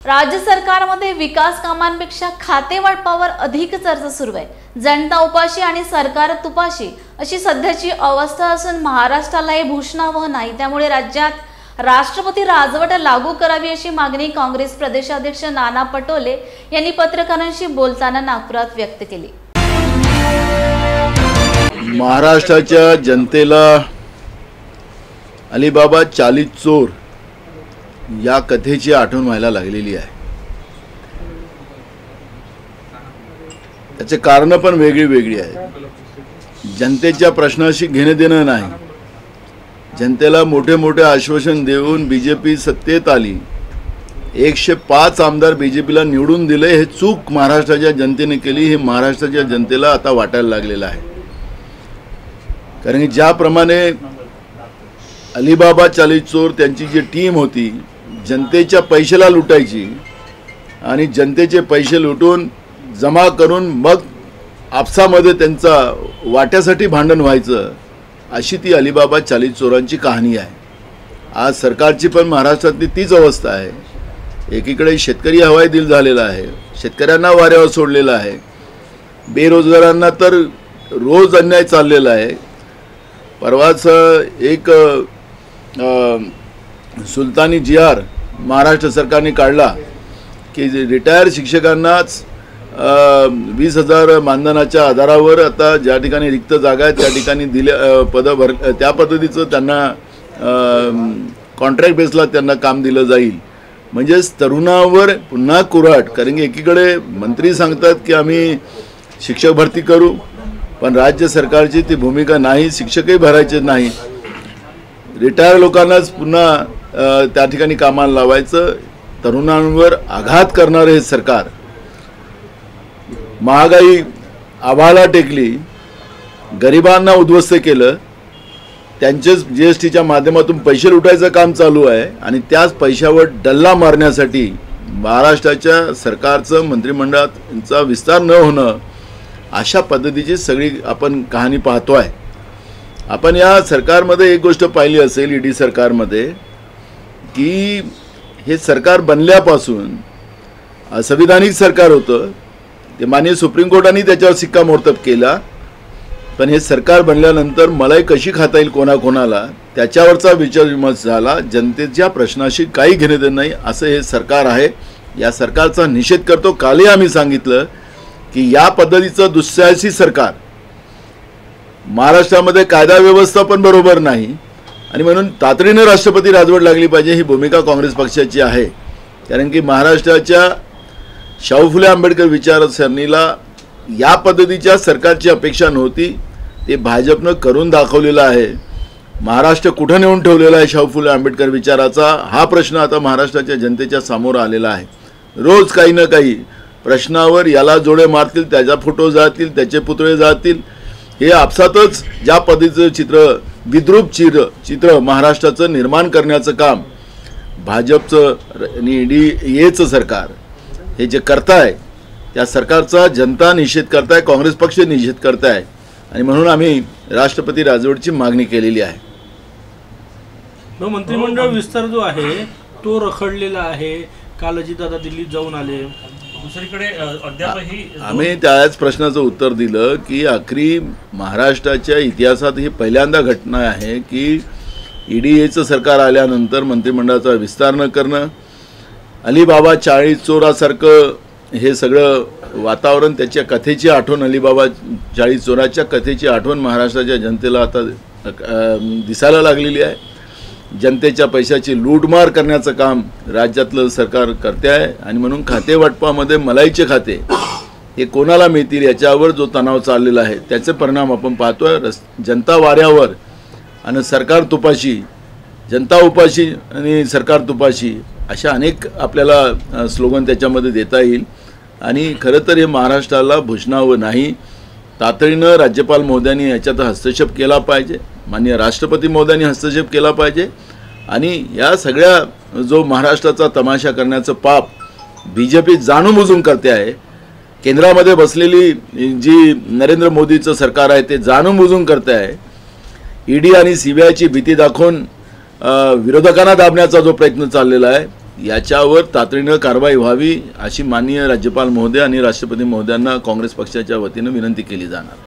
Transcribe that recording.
राज्य सरकारमध्ये विकास कामांपेक्षा खाते वाटपावर अधिक चर्चा सुरू आहे। जनता उपाशी आणि सरकार तुपाशी अशी सध्याची अवस्था असून महाराष्ट्राला हे भूषणावह नाही। त्यामुळे राज्यात राष्ट्रपती राजवट लागू करावी अशी मागणी काँग्रेस प्रदेशाध्यक्ष नाना पटोले यांनी पत्रकारांशी बोलताना नागपुरात व्यक्त केली। महाराष्ट्राच्या जनतेला अलीबाबा चालीस चोर या कथेची आठवण व्हायला लागलेली आहे। त्याचे कारण पण वेगळी आहेत। जनतेच्या प्रश्नाशी घेणे देणं नाही। जनतेला मोठे मोठे आश्वासन देऊन बीजेपी सत्तेत आली, 105 आमदार बीजेपीला निवडून दिले। हे चूक महाराष्ट्राच्या जनतेने केली, हे महाराष्ट्राच्या जनतेला आता वाटायला लागलेलं आहे। कारण की ज्याप्रमाणे अलीबाबा चालीस चोर त्यांची जी टीम होती, जनतेच्या पैशाला लुटायची आणि जनतेचे पैसे लुटून जमा करून मग आपसामध्ये त्यांचा वाट्यासाठी भांडण व्हायचं, अशी ती अलीबाबा चालीस चोरांची कहाणी आहे। आज सरकारची पण महाराष्ट्रातली तीच अवस्था आहे। एकीकडे शेतकरी हवाई दिल झालेला आहे, शेतकऱ्यांना वाऱ्यावर सोडलेला आहे, बेरोजगारांना तर रोज अन्याय चाललेला आहे। परवाच एक सुलतानी जी.आर. महाराष्ट्र सरकारने काढला की रिटायर शिक्षकांनाच 20,000 मानधनाच्या आधारावर आता ज्या ठिकाणी रिक्त जागा आहेत त्या ठिकाणी दिल्या पद भर, त्या पद्धतीचं त्यांना कॉन्ट्रॅक्ट बेसला त्यांना काम दिलं जाईल। म्हणजेच तरुणावर पुन्हा कुऱ्हाड। कारण की एकीकडे मंत्री सांगतात की आम्ही शिक्षक भरती करू, पण राज्य सरकारची ती भूमिका नाही, शिक्षकही भरायचे नाही, रिटायर लोकांनाच पुन्हा त्या ठिकाणी कामाला लावायचं। तरुणांवर आघात करणारे हे सरकार। महागाई आभाळाला टेकली, गरिबांना उद्ध्वस्त केलं, त्यांचेच जीएसटीच्या माध्यमातून पैसे लुटायचं काम चालू आहे आणि त्याच पैशावर डल्ला मारण्यासाठी महाराष्ट्राच्या सरकारचं मंत्रिमंडळाचा विस्तार न होणं, अशा पद्धतीची सगळी आपण कहाणी पाहतोय। आपण या सरकारमध्ये एक गोष्ट पाहिली असेल, ईडी सरकारमध्ये, की हे सरकार बनल्यापासून असंविधानिक सरकार होतं, ते माननीय सुप्रीम कोर्टाने त्याच्यावर शिक्कामोर्तब केला, पण हे सरकार बनल्यानंतर मलाई कशी खाता येईल कोणाकोणाला त्याच्यावरचा विचारविमर्श झाला। जनतेच्या प्रश्नाशी काही घेणे देणं नाही असं हे सरकार आहे। या सरकारचा निषेध करतो। कालही आम्ही सांगितलं की या पद्धतीचं दुःसाहसी सरकार, महाराष्ट्रामध्ये कायदा व्यवस्था पण बरोबर नाही आणि म्हणून तातडीने राष्ट्रपती राजवट लागली पाहिजे, ही भूमिका काँग्रेस पक्षाची आहे। कारण की महाराष्ट्राच्या शाहू फुले आंबेडकर विचारसरणीला या पद्धतीच्या सरकारची अपेक्षा नव्हती, ते भाजपनं करून दाखवलेलं आहे। महाराष्ट्र कुठं नेऊन ठेवलेला आहे शाहू फुले आंबेडकर विचाराचा, हा प्रश्न आता महाराष्ट्राच्या जनतेच्या समोर आलेला आहे। रोज काही ना काही प्रश्नावर याला जोडे मारतील, त्याचा फोटो जातील, त्याचे पुतळे जातील, हे आपसातच ज्या पद्धतीचं विद्रूप चित्र महाराष्ट्राचं निर्माण करण्याचं काम भाजपचं आणि ईडीचं सरकार हे जे करताय, त्या सरकारचा जनता निषेध करताय, काँग्रेस पक्ष निषेध करताय आणि म्हणून आम्ही राष्ट्रपती राजवटची मागणी केलेली आहे। मंत्रिमंडळ विस्तार जो आहे तो रखडलेला आहे। काल अजितदादा दिल्लीत जाऊन आले। दुसरीकडे अद्यापही आम्ही त्याच प्रश्नाचं उत्तर दिलं की आखरी महाराष्ट्राच्या इतिहासात ही पहिल्यांदा घटना आहे की ईडीचं सरकार आल्यानंतर मंत्रिमंडळाचा विस्तार न करणं, अलीबाबा चाळीस चोरासारखं हे सगळं वातावरण, त्याच्या कथेची आठवण, अलीबाबा चाळीस चोराच्या कथेची आठवण महाराष्ट्राच्या जनतेला आता दिसायला लागलेली आहे। जनतेच्या पैशाची लूटमार करण्याचं काम राज्यातलं सरकार करते आहे आणि म्हणून खाते वाटपामध्ये मलाईचे खाते हे कोणाला मिळतील याच्यावर जो तणाव चाललेला आहे त्याचे परिणाम आपण पाहतोय। जनता वाऱ्यावर आणि सरकार तुपाशी, जनता उपाशी आणि सरकार तुपाशी, अशा अनेक आपल्याला स्लोगन त्याच्यामध्ये देता येईल। आणि खरं तर हे महाराष्ट्राला भूषणावं नाही। तातडीनं राज्यपाल महोदयांनी याच्यात हस्तक्षेप केला पाहिजे, माननीय राष्ट्रपती महोदयांनी हस्तक्षेप केला पाहिजे आणि या सगळ्या जो महाराष्ट्राचा तमाशा करण्याचं पाप बीजेपी जाणूनबुजून करते आहे। केंद्रामध्ये बसलेली जी नरेंद्र मोदीचं सरकार आहे ते जाणूनबुजून करते आहे। ईडी आणि सीबीआयची भीती दाखवून विरोधकांना दाबण्याचा जो प्रयत्न चाललेला आहे याच्यावर तातडीनं कारवाई व्हावी अशी माननीय राज्यपाल महोदय आणि राष्ट्रपती महोदयांना काँग्रेस पक्षाच्या वतीनं विनंती केली जाणार.